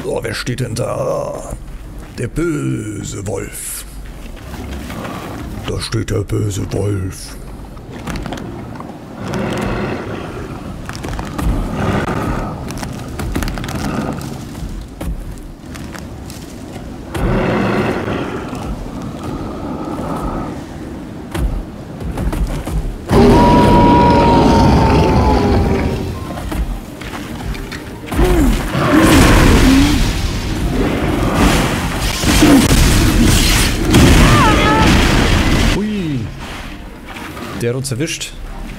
So, wer steht denn da? Der böse Wolf. Da steht der böse Wolf. Der hat uns erwischt.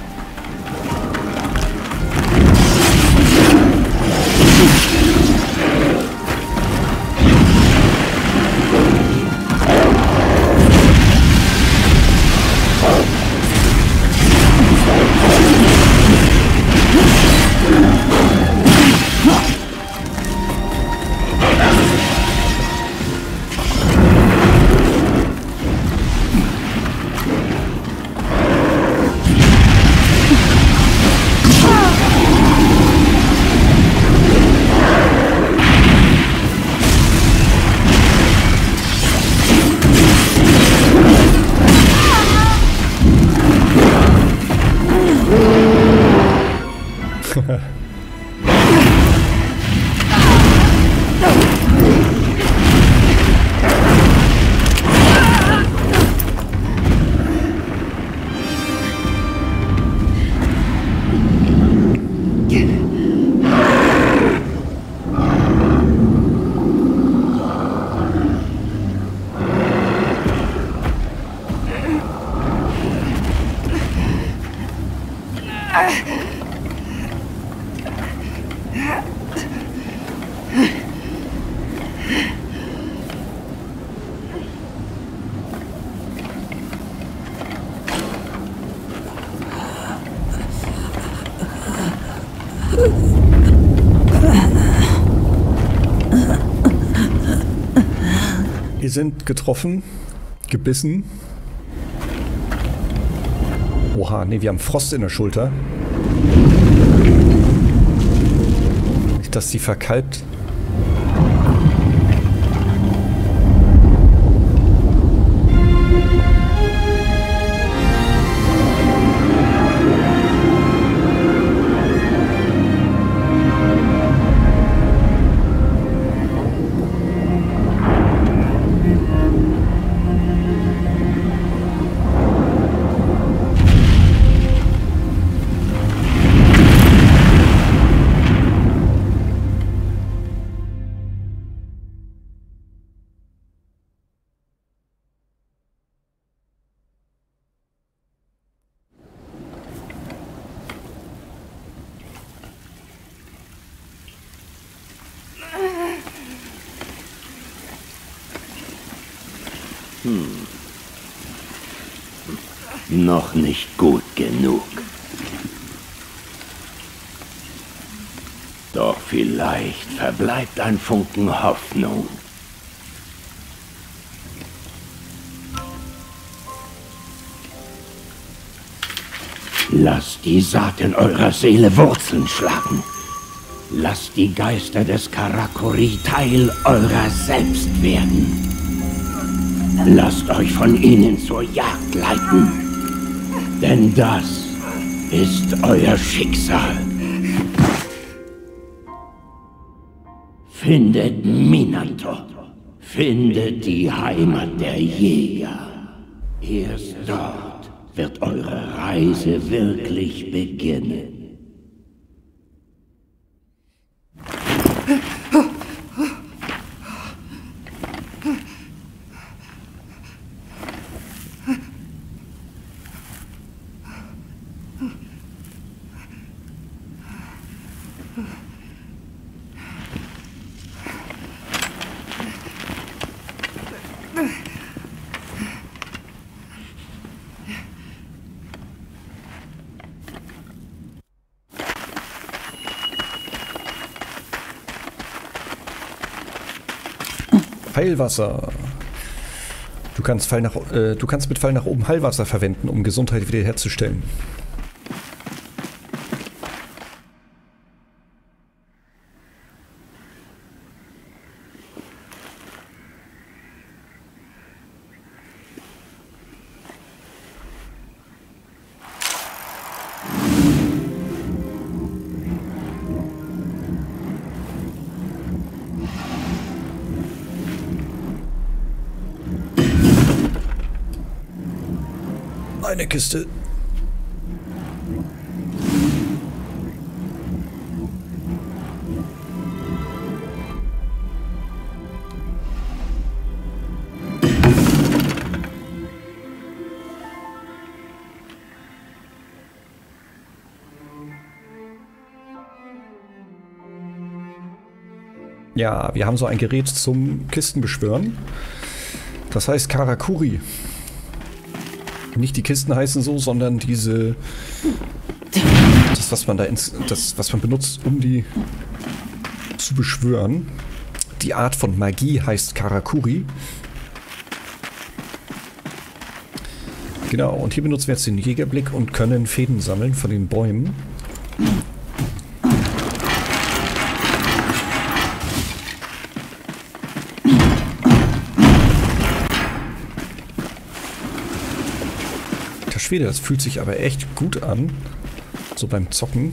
Wir sind getroffen, gebissen. Oha, nee, wir haben Frost in der Schulter. Nicht, dass sie verkalbt. Noch nicht gut genug. Doch vielleicht verbleibt ein Funken Hoffnung. Lasst die Saat in eurer Seele Wurzeln schlagen. Lasst die Geister des Karakuri Teil eurer selbst werden. Lasst euch von ihnen zur Jagd leiten. Denn das ist euer Schicksal. Findet Minato. Findet die Heimat der Jäger. Erst dort wird eure Reise wirklich beginnen. Heilwasser. Du kannst mit Pfeil nach oben Heilwasser verwenden, um Gesundheit wiederherzustellen. eine Kiste. Ja, wir haben so ein Gerät zum Kistenbeschwören. Das heißt Karakuri. Nicht die Kisten heißen so, sondern diese... Das, was man da was man benutzt, um die zu beschwören. Die Art von Magie heißt Karakuri. Genau, und hier benutzen wir jetzt den Jägerblick und können Fäden sammeln von den Bäumen. Schwede, das fühlt sich aber echt gut an. So beim Zocken.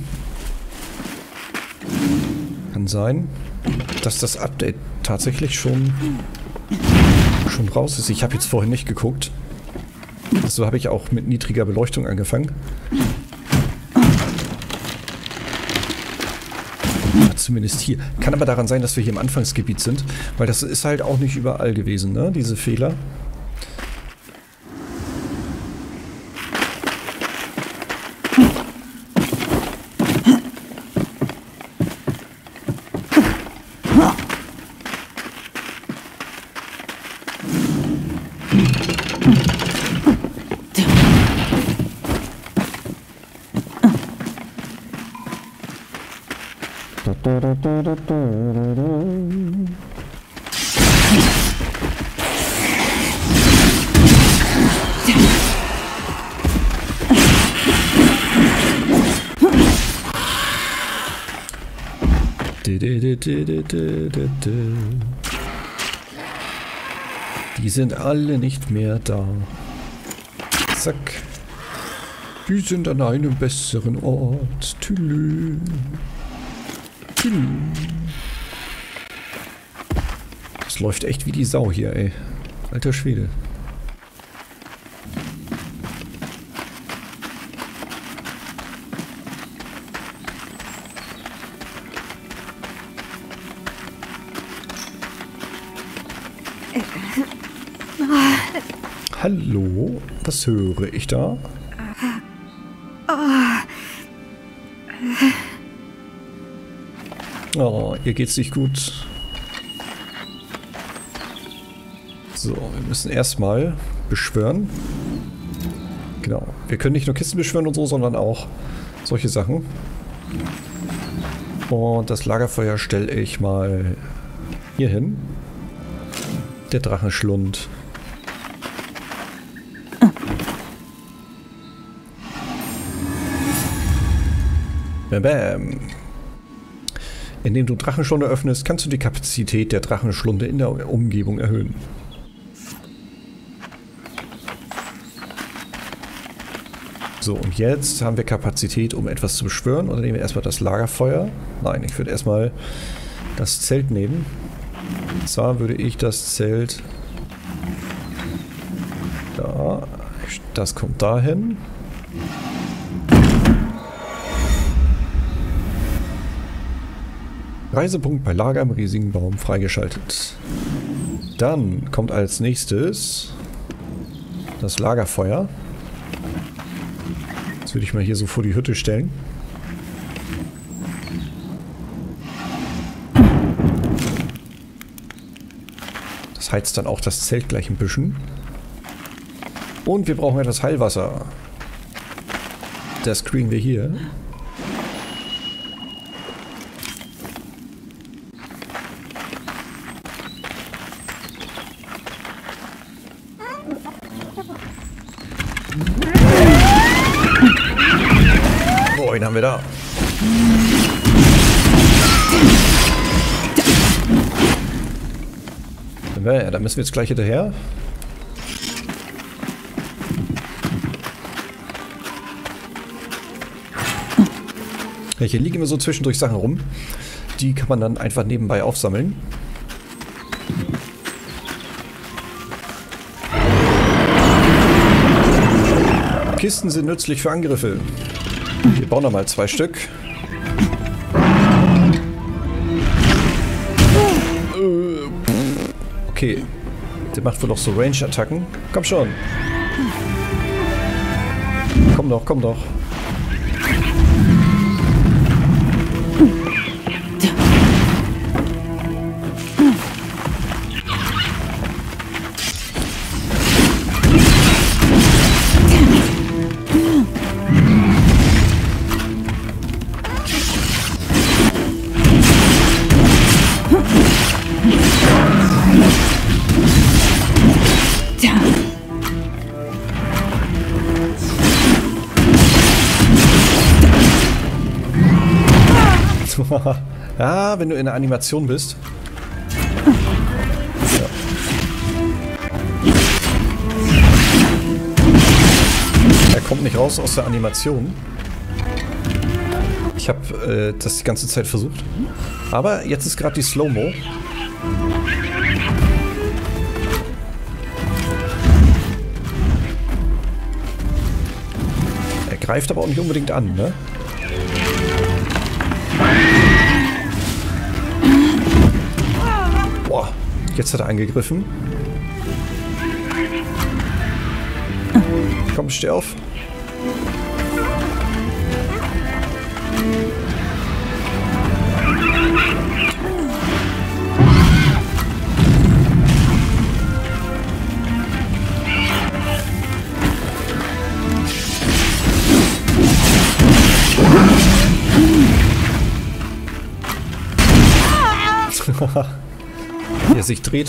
Kann sein, dass das Update tatsächlich schon raus ist. Ich habe jetzt vorhin nicht geguckt. So habe ich auch mit niedriger Beleuchtung angefangen. Ja, zumindest hier. Kann aber daran sein, dass wir hier im Anfangsgebiet sind, weil das ist halt auch nicht überall gewesen, ne? Diese Fehler. Die sind alle nicht mehr da. Zack. Die sind an einem besseren Ort. Tülü. Tülü. Das läuft echt wie die Sau hier, ey. Alter Schwede. Hallo, was höre ich da? Oh, ihr geht's nicht gut. So, wir müssen erstmal beschwören. Genau, wir können nicht nur Kisten beschwören und so, sondern auch solche Sachen. Und das Lagerfeuer stelle ich mal hier hin. Der Drachenschlund. Bam, bam. Indem du Drachenschlunde öffnest, kannst du die Kapazität der Drachenschlunde in der Umgebung erhöhen. So, und jetzt haben wir Kapazität, um etwas zu beschwören. Oder nehmen wir erstmal das Lagerfeuer. Nein, ich würde erstmal das Zelt nehmen. Und zwar würde ich das Zelt... Da. Das kommt dahin. Reisepunkt bei Lager am riesigen Baum freigeschaltet. Dann kommt als nächstes das Lagerfeuer. Das würde ich mal hier so vor die Hütte stellen. Das heizt dann auch das Zelt gleich ein bisschen. Und wir brauchen etwas Heilwasser. Das kriegen wir hier. Den haben wir da. Ja, da müssen wir jetzt gleich hinterher. Ja, hier liegen immer so zwischendurch Sachen rum. Die kann man dann einfach nebenbei aufsammeln. Kisten sind nützlich für Angriffe. Wir bauen nochmal 2 Stück. Okay. Der macht wohl auch so Range-Attacken. Komm schon. Komm doch, komm doch. Ja, wenn du in der Animation bist. Ja. Er kommt nicht raus aus der Animation. Ich habe das die ganze Zeit versucht. Aber jetzt ist gerade die Slow-Mo. Er greift aber auch nicht unbedingt an, ne? Boah, jetzt hat er angegriffen. Komm, steh auf. Wie er sich dreht.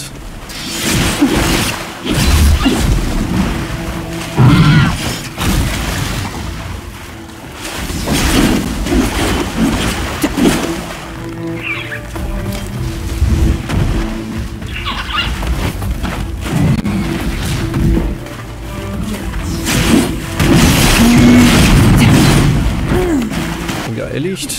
Ja, er liegt.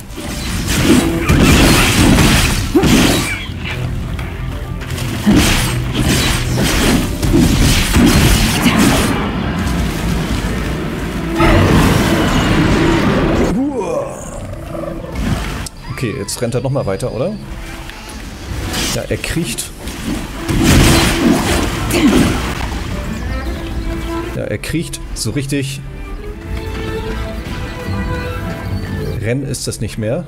Okay, jetzt rennt er nochmal weiter, oder? Ja, er kriecht. Ja, er kriecht so richtig. Rennen ist das nicht mehr.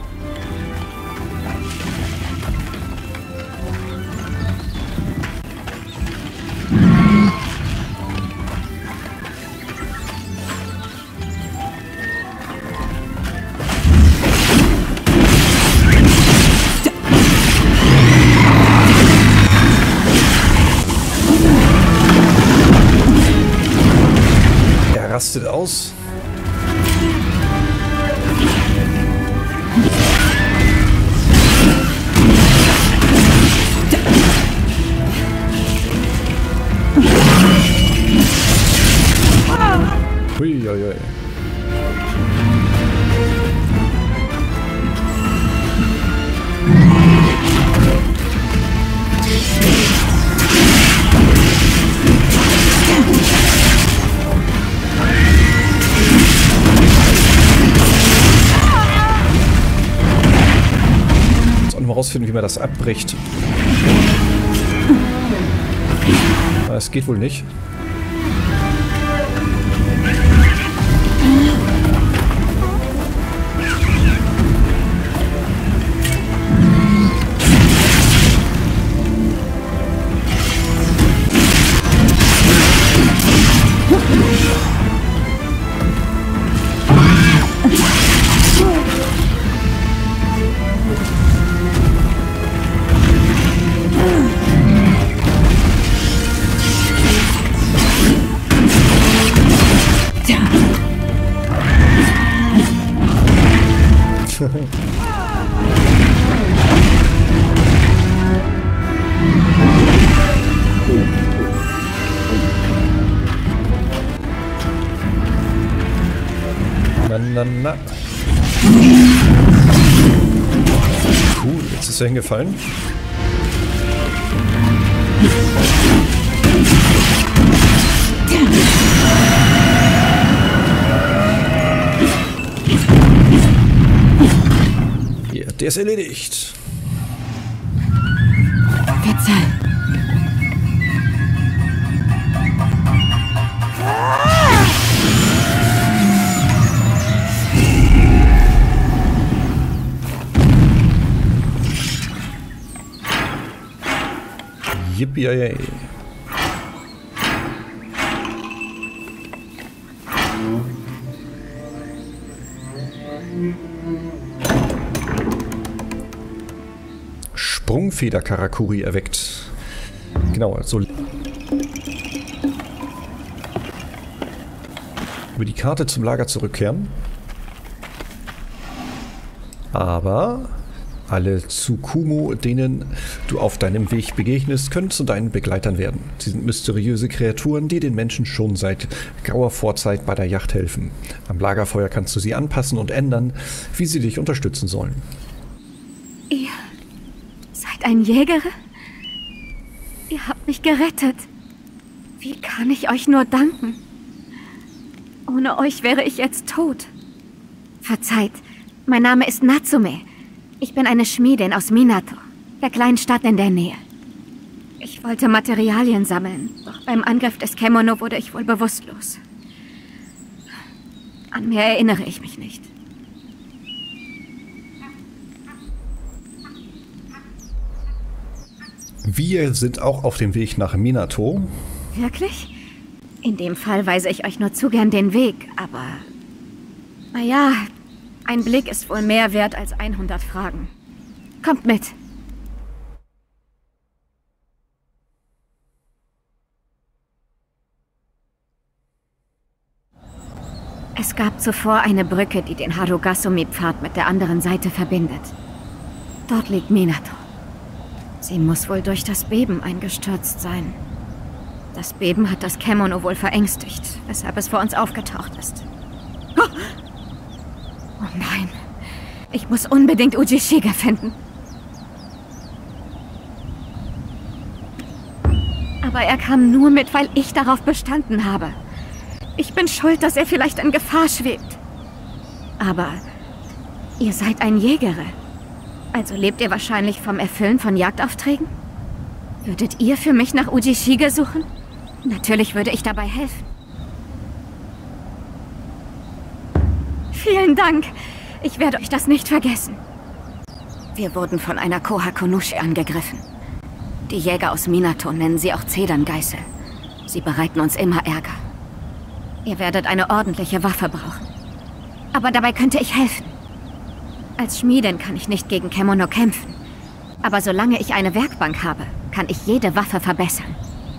Er rastet aus. Huiuiui. Jetzt auch noch mal rausfinden, wie man das abbricht. Aber es geht wohl nicht. Na. Cool, jetzt ist er hingefallen. Der ist erledigt. Bitte. Yippie. Sprungfeder Karakuri erweckt. Genau, so. Über die Karte zum Lager zurückkehren. Aber alle Tsukumo, denen du auf deinem Weg begegnest, können zu deinen Begleitern werden. Sie sind mysteriöse Kreaturen, die den Menschen schon seit grauer Vorzeit bei der Jagd helfen. Am Lagerfeuer kannst du sie anpassen und ändern, wie sie dich unterstützen sollen. Ihr seid ein Jäger? Ihr habt mich gerettet. Wie kann ich euch nur danken? Ohne euch wäre ich jetzt tot. Verzeiht, mein Name ist Natsume. Ich bin eine Schmiedin aus Minato, der kleinen Stadt in der Nähe. Ich wollte Materialien sammeln, doch beim Angriff des Kemono wurde ich wohl bewusstlos. An mehr erinnere ich mich nicht. Wir sind auch auf dem Weg nach Minato. Wirklich? In dem Fall weise ich euch nur zu gern den Weg, aber... Naja, ein Blick ist wohl mehr wert als 100 Fragen. Kommt mit. Es gab zuvor eine Brücke, die den Harugasumi-Pfad mit der anderen Seite verbindet. Dort liegt Minato. Sie muss wohl durch das Beben eingestürzt sein. Das Beben hat das Kemono wohl verängstigt, weshalb es vor uns aufgetaucht ist. Oh nein, ich muss unbedingt Ujishiga finden. Aber er kam nur mit, weil ich darauf bestanden habe. Ich bin schuld, dass er vielleicht in Gefahr schwebt. Aber ihr seid ein Jägere. Also lebt ihr wahrscheinlich vom Erfüllen von Jagdaufträgen? Würdet ihr für mich nach Ujishiga suchen? Natürlich würde ich dabei helfen. Vielen Dank. Ich werde euch das nicht vergessen. Wir wurden von einer Kohakunushi angegriffen. Die Jäger aus Minato nennen sie auch Zedern-Geißel. Sie bereiten uns immer Ärger. Ihr werdet eine ordentliche Waffe brauchen. Aber dabei könnte ich helfen. Als Schmiedin kann ich nicht gegen Kemono kämpfen. Aber solange ich eine Werkbank habe, kann ich jede Waffe verbessern.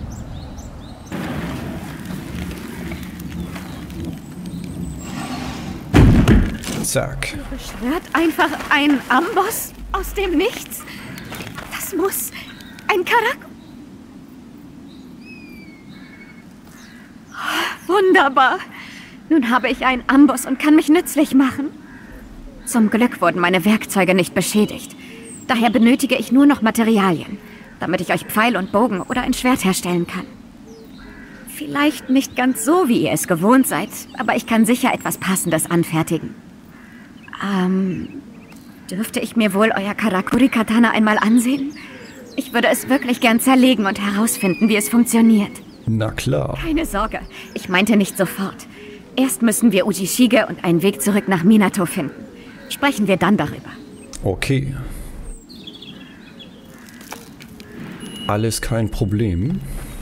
Zack. Ihr beschwört einfach einen Amboss aus dem Nichts? Das muss ein Karak... Wunderbar. Nun habe ich einen Amboss und kann mich nützlich machen. Zum Glück wurden meine Werkzeuge nicht beschädigt. Daher benötige ich nur noch Materialien, damit ich euch Pfeil und Bogen oder ein Schwert herstellen kann. Vielleicht nicht ganz so, wie ihr es gewohnt seid, aber ich kann sicher etwas Passendes anfertigen. Dürfte ich mir wohl euer Karakuri-Katana einmal ansehen? Ich würde es wirklich gern zerlegen und herausfinden, wie es funktioniert. Na klar. Keine Sorge, ich meinte nicht sofort. Erst müssen wir Ujishiga und einen Weg zurück nach Minato finden. Sprechen wir dann darüber. Okay. Alles kein Problem.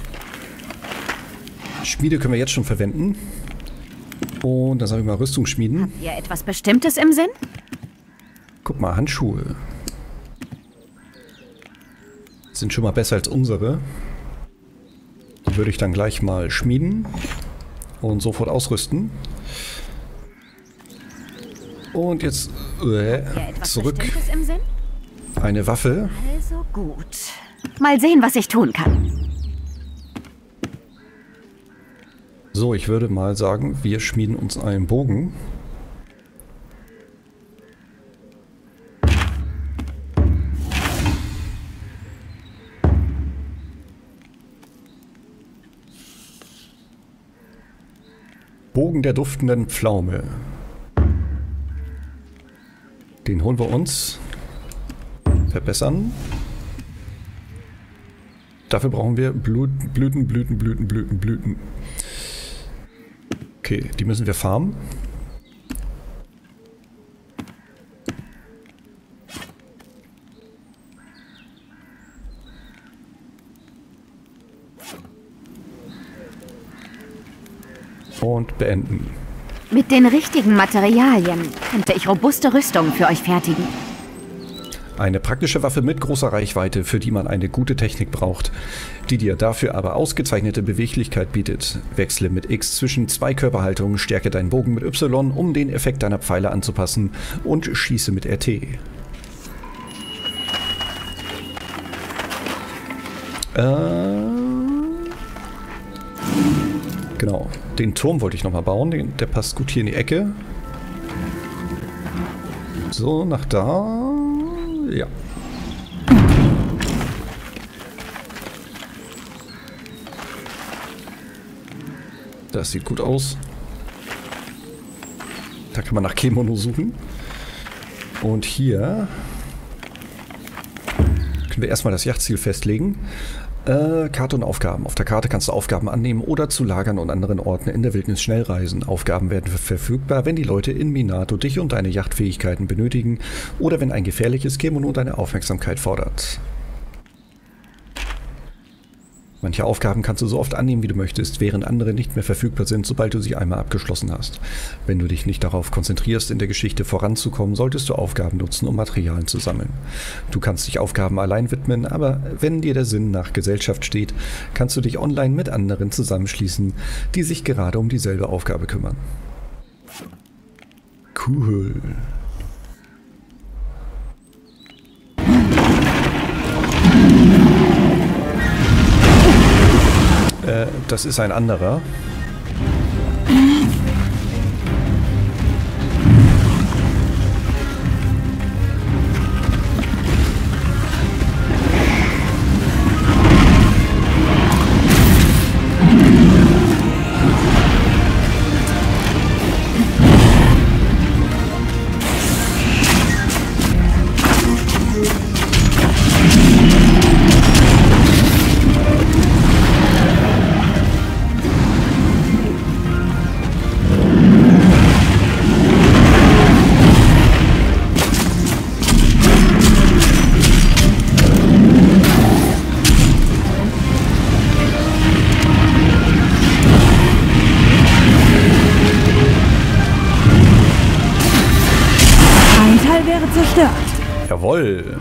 Schmiede können wir jetzt schon verwenden. Und dann sage ich mal Rüstung schmieden. Habt ihr etwas Bestimmtes im Sinn? Guck mal, Handschuhe. Sind schon mal besser als unsere. Die würde ich dann gleich mal schmieden. Und sofort ausrüsten. Und jetzt zurück. Bestimmtes im Sinn? Eine Waffe. Also gut. Mal sehen, was ich tun kann. So, ich würde mal sagen, wir schmieden uns einen Bogen. Bogen der duftenden Pflaume. Den holen wir uns. verbessern. Dafür brauchen wir Blüten. Okay, die müssen wir farmen. Und beenden. Mit den richtigen Materialien könnte ich robuste Rüstungen für euch fertigen. Eine praktische Waffe mit großer Reichweite, für die man eine gute Technik braucht, die dir dafür aber ausgezeichnete Beweglichkeit bietet. Wechsle mit X zwischen 2 Körperhaltungen, stärke deinen Bogen mit Y, um den Effekt deiner Pfeile anzupassen, und schieße mit RT. Genau, den Turm wollte ich nochmal bauen, der passt gut hier in die Ecke. So, nach da. Ja. Das sieht gut aus. Da kann man nach Kemono suchen. Und hier können wir erstmal das Yachtziel festlegen. Karte und Aufgaben. Auf der Karte kannst du Aufgaben annehmen oder zu Lagern und anderen Orten in der Wildnis schnell reisen. Aufgaben werden verfügbar, wenn die Leute in Minato dich und deine Yachtfähigkeiten benötigen oder wenn ein gefährliches Kemono deine Aufmerksamkeit fordert. Manche Aufgaben kannst du so oft annehmen, wie du möchtest, während andere nicht mehr verfügbar sind, sobald du sie einmal abgeschlossen hast. Wenn du dich nicht darauf konzentrierst, in der Geschichte voranzukommen, solltest du Aufgaben nutzen, um Materialien zu sammeln. Du kannst dich Aufgaben allein widmen, aber wenn dir der Sinn nach Gesellschaft steht, kannst du dich online mit anderen zusammenschließen, die sich gerade um dieselbe Aufgabe kümmern. Cool. Das ist ein anderer. Zerstört. Jawohl.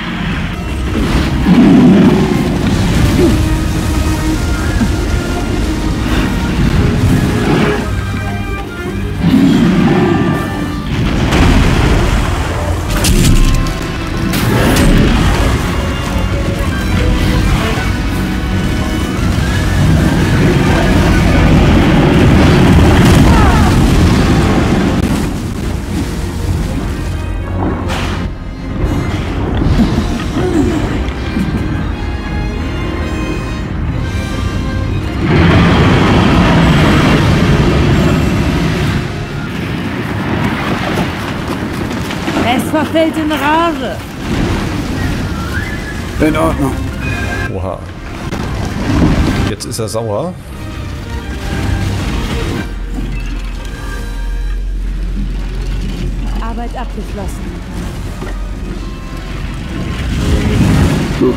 Es verfällt in Rage. In Ordnung. Oha. Jetzt ist er sauer. Arbeit abgeschlossen. Gut.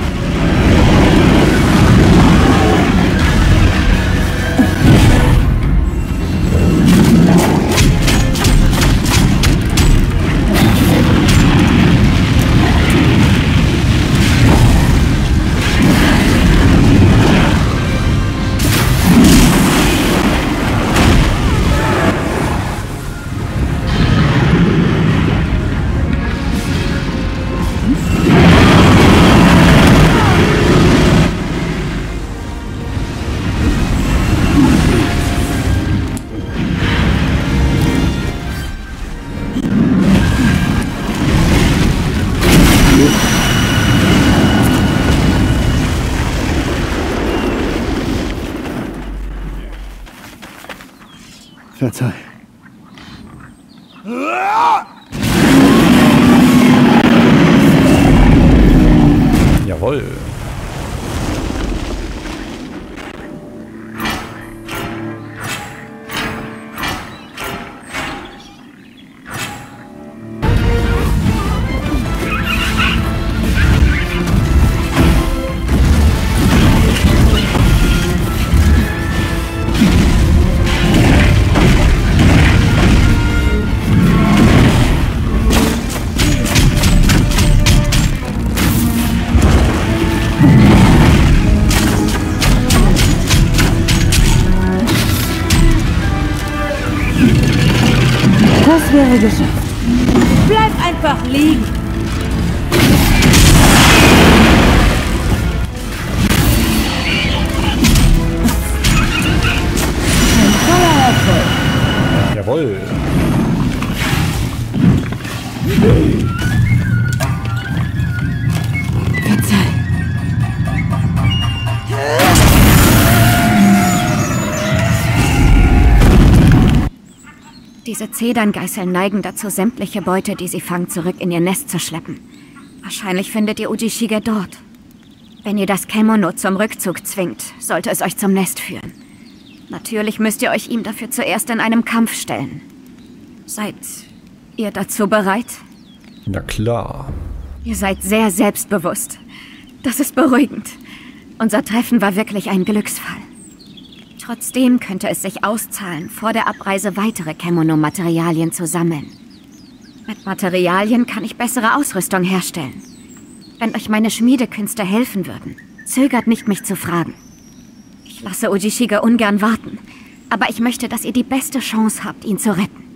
Verzeih. Jawohl. Das wäre geschafft. Bleib einfach liegen. Ein voller Erfolg. Jawohl. Verzeih. Diese Zedern-Geißeln neigen dazu, sämtliche Beute, die sie fangen, zurück in ihr Nest zu schleppen. Wahrscheinlich findet ihr Ujishige dort. Wenn ihr das Kemono zum Rückzug zwingt, sollte es euch zum Nest führen. Natürlich müsst ihr euch ihm dafür zuerst in einem Kampf stellen. Seid ihr dazu bereit? Na klar. Ihr seid sehr selbstbewusst. Das ist beruhigend. Unser Treffen war wirklich ein Glücksfall. Trotzdem könnte es sich auszahlen, vor der Abreise weitere Kemono-Materialien zu sammeln. Mit Materialien kann ich bessere Ausrüstung herstellen. Wenn euch meine Schmiedekünste helfen würden, zögert nicht, mich zu fragen. Ich lasse Ujishige ungern warten, aber ich möchte, dass ihr die beste Chance habt, ihn zu retten.